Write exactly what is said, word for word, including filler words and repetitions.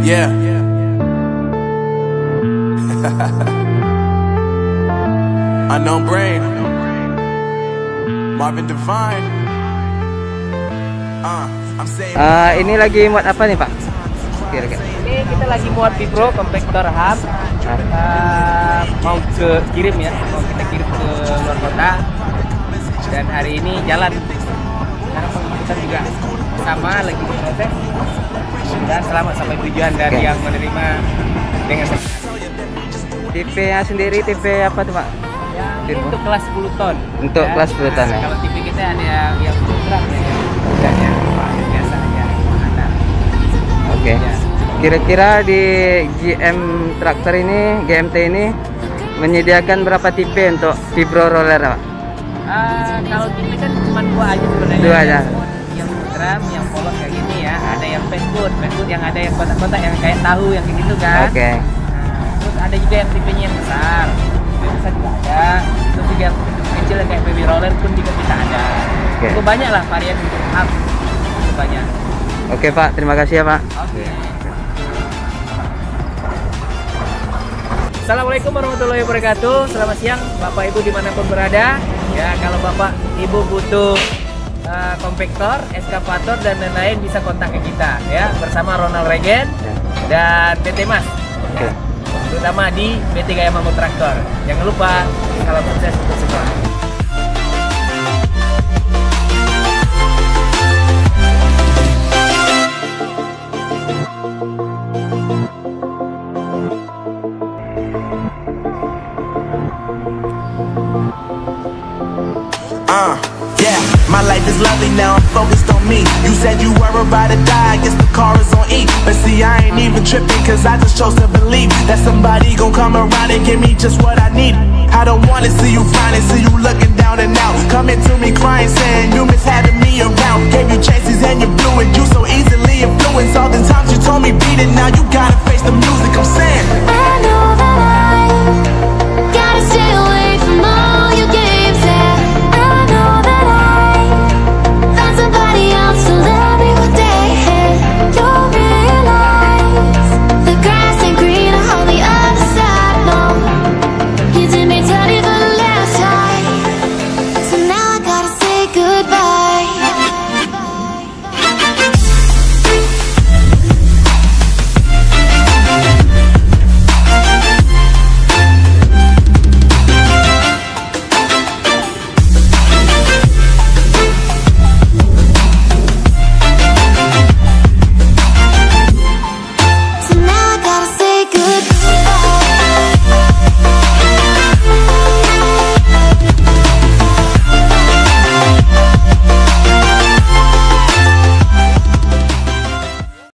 Yeah. Unknown Brain, Marvin Divine. Uh, I'm saying. Uh, ini lagi muat apa nih Pak? Kira-kira. Ini kita lagi muat Vibro kompaktor hub. Uh, mau ke kirim ya, mau kita kirim ke luar kota. Dan hari ini jalan. Karena pengangkutan juga sama lagi diproses. Dan selamat sampai tujuan dari okay. yang menerima dengan Tipe-nya sendiri tipe apa tuh Pak? Ya, ini untuk kelas sepuluh ton. Untuk ya. kelas sepuluh ton nah, ya. Kalau tipe kita ada yang yang truk ya, dan yang biasa ya. Ada. Oke. Okay. Ya. Kira-kira di G M Traktor ini, G M T ini menyediakan berapa tipe untuk Vibro roller Pak? Uh, kalau tipe kan cuma dua aja sebenarnya. Dua aja. Yang drum, yang polos kayak gini ya. Ada yang fastfood, fastfood yang ada yang kotak-kotak yang kayak tahu yang kayak gitu kan. Oke. Okay. Terus ada juga yang tipenya yang besar, yang besar juga ada. Terus juga yang kecil yang kayak baby roller pun juga kita ada. Okay. Itu banyak lah varian hub, itu banyak. Oke Pak, terima kasih ya Pak. Oke. Assalamualaikum warahmatullahi wabarakatuh. Selamat siang Bapak Ibu dimanapun berada. Ya kalau Bapak Ibu butuh uh, kompaktor, eskavator dan lain-lain bisa kontak ke kita ya bersama Ronald Regen dan P T Mas. Oke. Terutama di B T Gaya Mamut Traktor. Jangan lupa, salam sukses untuk semua. Uh, yeah, my life is lovely now, I'm focused on me. You said you were about to die, I guess the car is on E. But see, I ain't even tripping, cause I just chose to believe that somebody gon' come around and give me just what I need. I don't wanna see you finally, see you looking down and out, coming to me crying, saying you miss having me around. Gave you